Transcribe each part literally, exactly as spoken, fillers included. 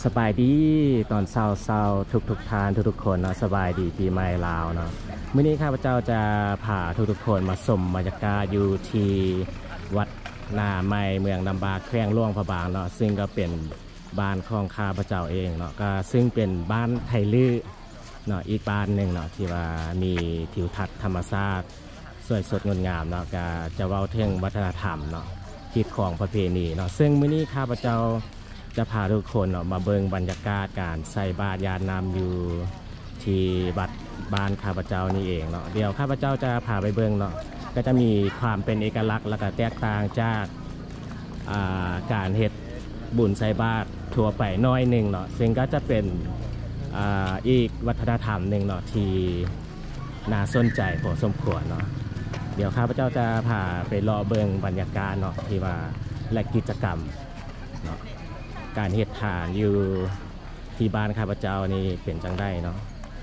สบายดีตอนเศร้าเศร้าทุกทุกทานทุกทุกคนเนาะสบายดีปีใหม่ลาวเนาะมื้อนี้ข้าพเจ้าจะพาทุกทุกคนมาชมบรรยากาศอยู่ที่วัดนาใหม่เมืองนำบาแขวงหลวงพระบางเนาะซึ่งก็เป็นบ้านของข้าพเจ้าเองเนาะก็ซึ่งเป็นบ้านไทลื้อเนาะอีกบ้านหนึ่งเนาะที่ว่ามีทิวทัศน์ธรรมชาติสวยสดงดงามเนาะก็จะเว้าถึงวัฒนธรรมเนาะที่ของประเพณีเนาะซึ่งมื้อนี้ข้าพเจ้าจะพาทุกคนเนาะมาเบิ่งบรรยากาศการใส่บาตรญาณนำอยู่ที่วัดบ้านข้าพเจ้านี่เองเนาะเดี๋ยวข้าพเจ้าจะพาไปเบิ่งเนาะก็จะมีความเป็นเอกลักษณ์และก็แตกต่างจากการเฮ็ดบุญใส่บาตรทั่วไปน้อยหนึ่งเนาะซึ่งก็จะเป็นอ่าอีกวัฒนธรรมหนึ่งเนาะที่น่าสนใจพอสมควรเนาะเดี๋ยวข้าพเจ้าจะพาไปรอเบิ่งบรรยากาศเนาะที่ว่าและกิจกรรมเนาะการเฮ็ดทานอยู่ที่บ้านข้าพเจ้านี่เป็นจังได้เนาะ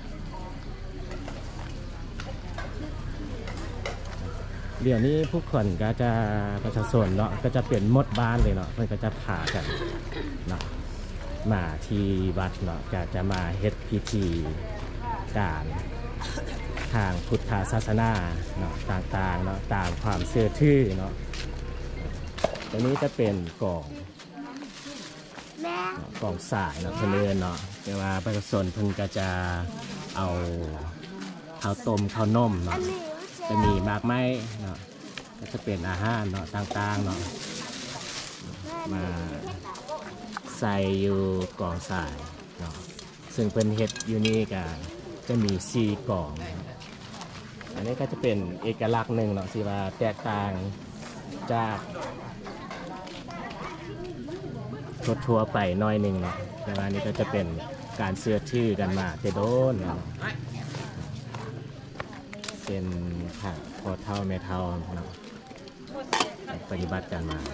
เดี๋ยวนี้ผู้คนก็จะประชาชนเนาะก็จะเปลี่ยนหมดบ้านเลยเนาะเพื่อนก็จะพากันเนาะมาที่วัดเนาะก็จะมาเฮ็ดพิธีการทางพุทธศาสนาเนาะต่างๆเนาะตามความเชื่อถือเนาะตรงนี้จะเป็นกล่องกล่องสายเนาะเพื่อนเนาะแต่ว่าประชาชนเพิ่งก็จะเอาข้าวต้มข้าวนมเนาะจะมีมากไม้เนาะก็จะเป็นอาหารเนาะต่างๆเนาะมาใส่อยู่กล่องสายเนาะซึ่งเป็นเฮ็ดอยู่นี่ก็จะมีสี่กล่องอันนี้ก็จะเป็นเอกลักษณ์หนึ่งเนาะที่ว่าแตกต่างจากทั่วไปน้อยหนึ่งเนาะแต่ว่านี้ก็จะเป็นการเสื้อชื่อกันมาแต่โดนเนาะเป็นค่ะพอเท่าแม่เท่าเนาะปฏิบัติกันมา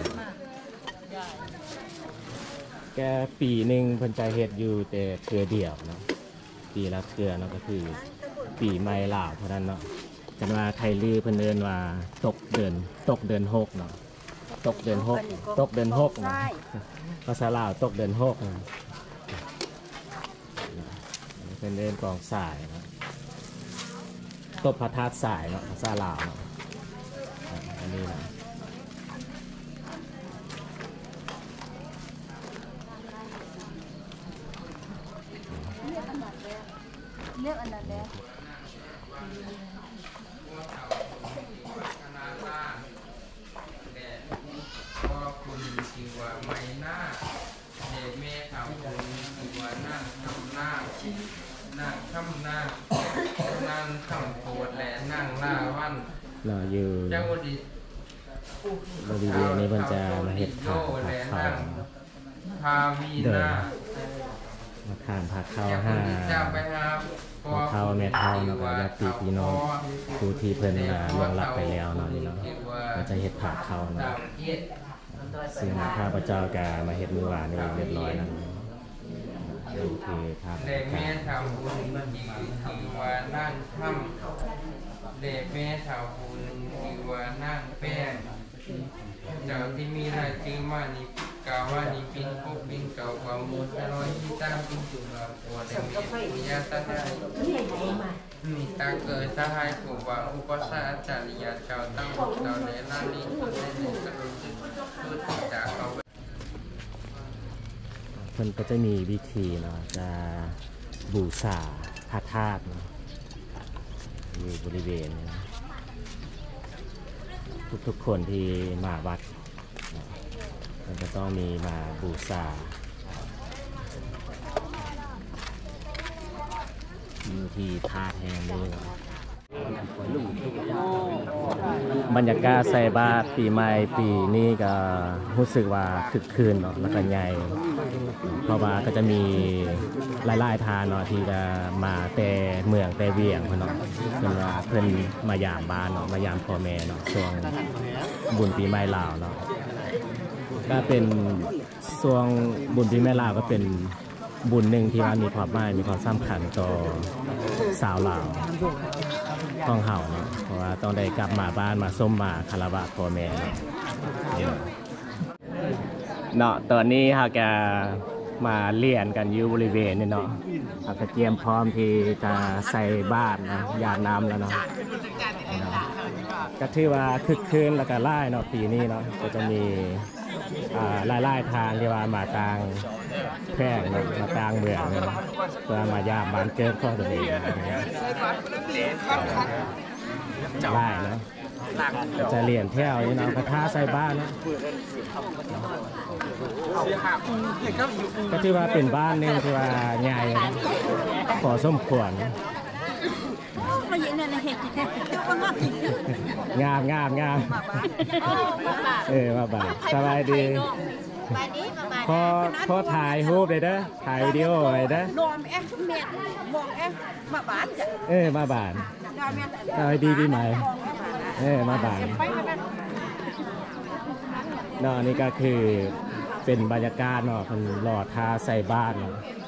แกปีหนึ่งเพิ่นใจเฮ็ดอยู่แต่เทื่อเดียวเนาะปีละเทื่อเนาะก็คือปีใหม่ลาวเท่านั้นเนาะกันว่าไทยลือเพิ่นเอิ้นว่าตกเดือนตกเดือนหกเนาะตกเดือนหกตกเดือนหกนะภาษาลาวตกเดือนหกนะเป็นเรื่องกองสายนะตบพระธาตุสายเนาะภาษาลาวเนาะอันนี้นะเลือกอันนั้นแล้วคุณจิวาไม่น่าเดเมทำคุณจิวานั่งทำหน้านั่งทำหน้านั่งทำโคตรและนั่งล่าวันเราอยู่บริเวณนี้มันจะมาเห็ดผักผักเขาเดินมาทานผักเข้าห้าผักเข้าแม่เท่าเนาะญาติพี่น้องผู้ที่เพิ่นล่วงลับไปแล้วเนาะนี่เนาะมันจะเห็ดผักเข้าเนาะซึ่งข้าพเจ้าก็มาเห็ดมือหวานนี่เรียบร้อยแล้วโอเคครับเด็กแม่ทำบุญจีวานั่งทำเด็กแม่ทำบุญจีวานั่งแป้งจากที่มีรายชื่อมานิกาวานิปินพบปินเก่าความมุสลอยที่ตั้งปินจุฬาปวดเด็กมีญาติได้มีตาเกิดสหายผู้ว่าอุปสรรคจริยาเจ้าตั้งเจ้าในร้านนี้คนในหนึ่งกระดูกคือจากเขาเพิ่นก็จะมีวิธีเนาะจะบูชาพระธาตุอยู่บริเวณนี้ทุกๆคนที่มาวัดมันจะต้องมีมาบูชาอยู่ที่ธาตุแห่งนี้บรรยากาศใส่บาตรปีใหม่ปีนี้ก็รู้สึกว่าคึกคืนเนาะแล้วก็ใหญ่เพราะว่าก็จะมีหลายๆทานเนาะที่จะมาแต่เมืองแต่เวียงเนาะเพิ่นว่าเพิ่นมายามบ้านเนาะมายามพ่อแม่เนาะช่วงบุญปีใหม่ลาวเนาะก็เป็นช่วงบุญปีใหม่ลาวก็เป็นบุญหนึ่งที่ว่ามีความหมายมีความสำคัญต่อสาวลาวต้องเห่าเนาะเพราะว่าต้องได้กลับมาบ้านมาส้มมาคารวะพ่อแม่เนาะเนาะตอนนี้เขาจะมาเลียนกันอยู่บริเวณนี่เนาะอาจจะเตรียมพร้อมที่จะใส่บ้านนะยาน้ำแล้วเนาะก็ถือว่าคึกคืนแล้วก็ไล่เนาะปีนี้เนาะก็จะมีไล่ไล่ทางที่ว่ามาทางแพร่งมาทางเมืองเนาะเพื่อมายามบ้านเกิดของตัวเองไล่เนาะจะเลียนแถวนี่เนาะกระทะใส่บ้านเนาะก็ที่ว่าเป็นบ้านนึงที่ว่าใหญ่พอสมควรงามงามงามเออมาบ้านสบายดีพอพอถ่ายรูปเลยนะถ่ายวิดีโอเลยนะเออมาบ้านสบายดีดีไหมเออมาบ้านเนาะนี่ก็คือเป็นบรรยากาศเนาะเป็นหลอดทาใส่บ้าน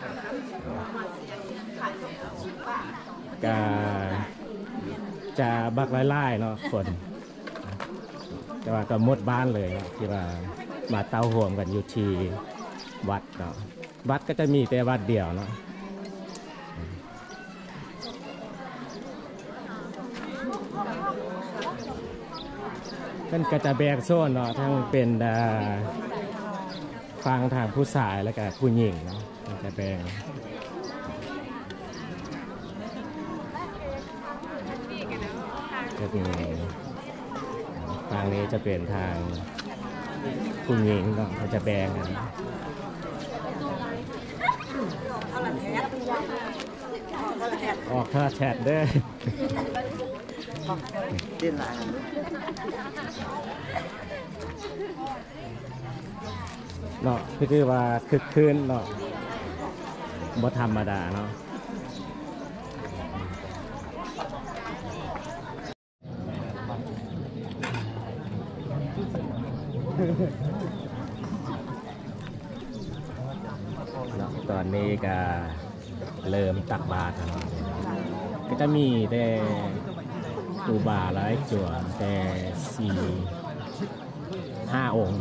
ก็จะบักไล่ๆเนาะคนแต่ว่าก็หมดบ้านเลยเนาะที่ว่ามาเต้าห่วงกันอยู่ที่วัดเนาะวัดก็จะมีแต่วัดเดียวเนาะมันก็จะแบ่งโซนเนาะทั้งเป็นฟังทางผู้ชายแล้วก็ผู้หญิงเนาะมันจะแบ่งก็คือทางนี้จะเป็นทางผู้หญิงเนาะมันจะแบ่งกันออกค่าแชทเด้อเนาะคือว่าคึกคืนเนาะบ่ธรรมดาเนาะตอนนี้ก็เริ่มตักบาตรแล้วก็จะมีแต่ตูบาหลายจั่วแต่สี่ห้าองค์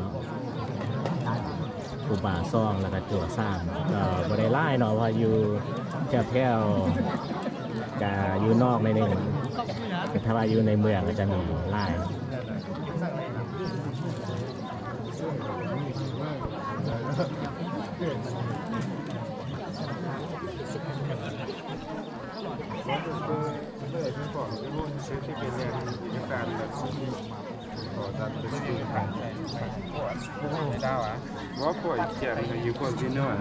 ตูบาซองแล้วก็จั่วสร้างก็บริไล่เนาะว่าอยู่แถวแถวก็อยู่นอกในนึงถ้าว่าอยู่ในเมืองก็จะมีไล่ว่าป่วยเจ็บอยู่คนที่นู่น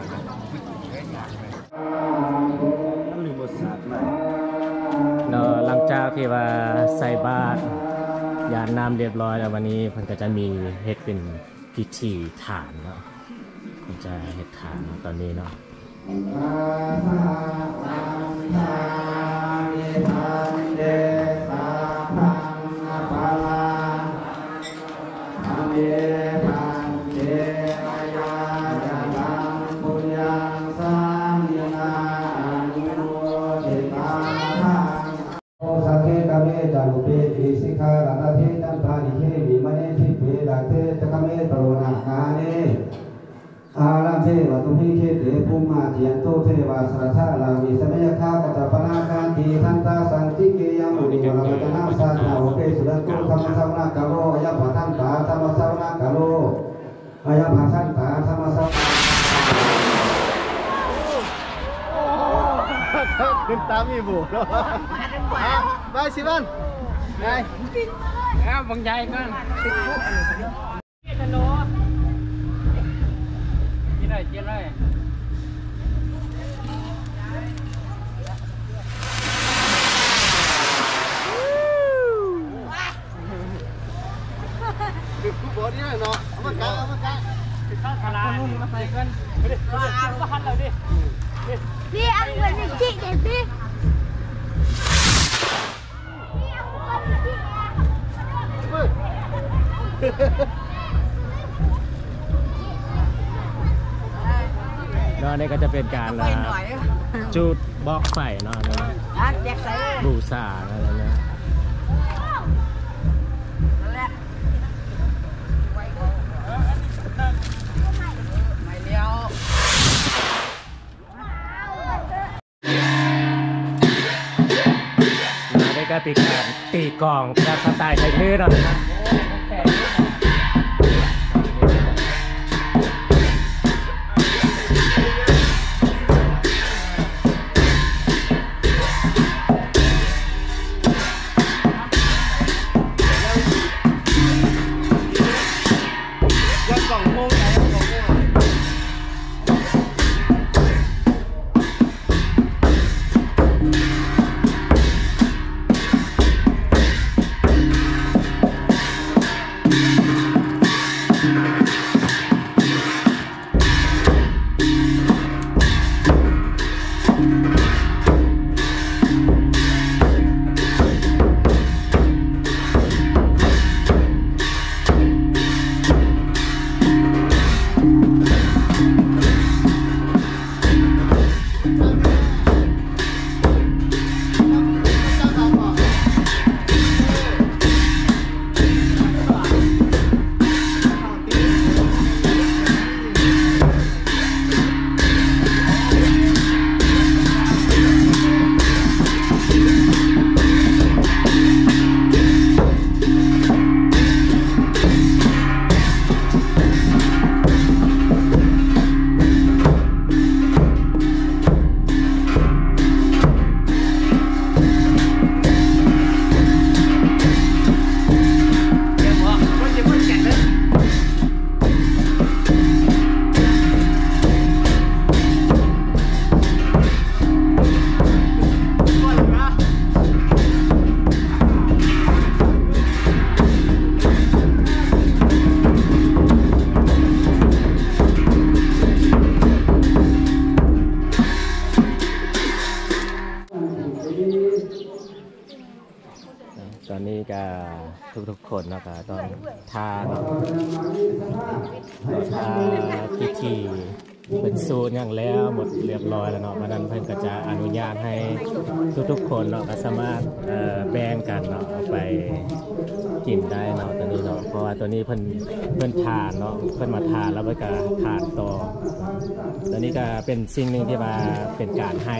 เนาะหลังจากที่ว่าใส่บาตรยาน้ำเรียบร้อยแล้ววันนี้เพิ่นก็จะมีเฮ็ดเป็นพิธีฐานเนาะเพิ่นจะเฮ็ดฐานตอนนี้เนาะอาลัมเทวตุมิเคเตภูมาเจียนโตเทวาสระชาลาวิสมัยคากัตปนาการตีทันตาสังติเกยังอุดิวราชนาสันนาโอเปสุรันตุธรรมสาวนาคาโลอายะภทันตาธรรมสาวนาคาโลอายะภทันตาธรรมสาวขึ้นตามมีบุตรไปสิบันไปอ้าวบางใหญ่กันติดคุกฮัลโหลยี่ไรยี่ไรติดคุกบอดี้เนาะเอามากะเอามากะติดข้าวขลานุ่นมาใส่กันดิก็หันเราดิพี่เอาเงินไปจิกเด็ดพี่เนาะนี่ก็จะเป็นการจุดบล็อกไฟเนาะบูชาอะไรเนี่ยก็เป็นการตีกลองแบบสไตล์ไทยลื้อเนาะตอนนี้ก็ทุกๆคนนะครับตอนทานทานพิธีเป็นสูตรอย่างแล้วหมดเรียบร้อยแล้วเนาะวันนั้นเพิ่นก็จะอนุญาตให้ทุกๆคนเนาะก็สามารถแบ่งกันเนาะเอาไปกินได้เนาะตอนนี้เนาะเพราะว่าตัวนี้เพิ่นเพิ่นทานเนาะเพิ่นมาทานแล้วเพิ่นก็ทานต่อตอนนี้ก็เป็นสิ่งหนึ่งที่ว่าเป็นการให้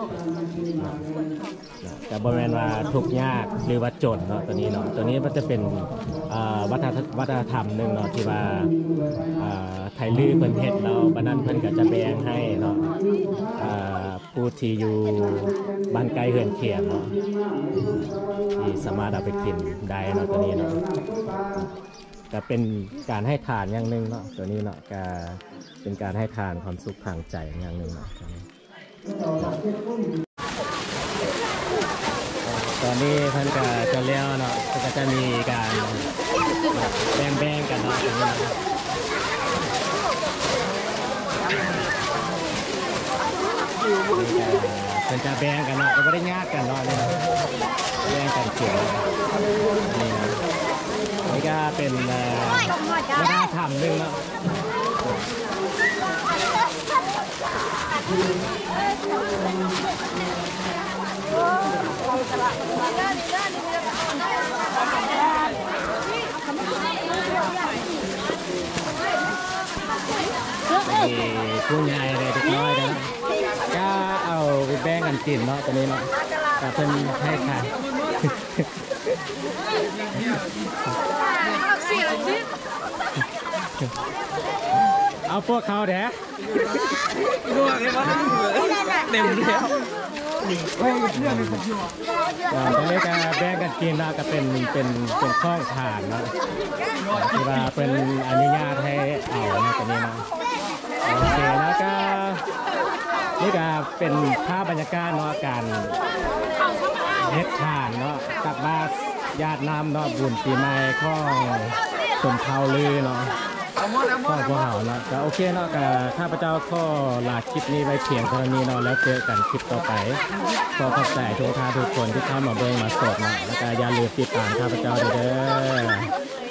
แต่บริเวณว่าทุกยากหรือว่าจนเนาะตัวนี้เนาะตัวนี้มันจะเป็นวัฒนวัฒนธรรมหนึ่งเนาะที่ว่าไทยลื้อเพิ่นเฮ็ดแล้วบัดนั้นเพิ่นก็จะแบ่งให้เนาะผู้ที่อยู่บ้านไกลเฮือนเคียงเนาะที่สามารถเอาไปกินได้เนาะตัวนี้เนาะก็เป็นการให้ทานอย่างหนึ่งเนาะตัวนี้เนาะก็เป็นการให้ทานความสุขทางใจอย่างหนึ่งเนาะตอนนี้ท่านก็จะเลี้ยวเนาะก็จะมีการแบ่งๆกันเนาะตรงนี้นะเป็นจะแบ่งกันเนาะก็ไม่ได้ยากกันเนาะนี่นะแบ่งกันเกี่ยวนี่นะนี่ก็เป็นวัฒนธรรมหนึ่งเนาะผู้ใหญ่เลยเด็กน้อยนะก็เอาไปแบ่งกันกินเนาะตอนนี้เนาะแต่เพิ่นให้ค่ะเอาพวกเขาเด้อเต็มแล้วตอนนี้ก็แบ่งกันกินแล้วก็เป็นเป็นเป็นข้องผ่านนะที่ว่าเป็นอนุญาตให้เอานะตอนนี้นะโอเคแล้วก็นี่ก็เป็นภาพบรรยากาศเนาะการเฮ็ดทานเนาะตักบาตรญาติน้ำเนาะบุญปีใหม่ของสมเภาลือเนาะก็พวกเขาเนาะก็โอเคเนาะก็ข้าพเจ้าขอลาคลิปนี้ไว้เพียงเท่านี้เนาะแล้วเจอกันคลิปต่อไปขอขอบใจทุกท่านทุกคนที่เข้ามาเบิ่งมาสดเนาะแล้วก็อย่าลืมติดตามข้าพเจ้าเด้อ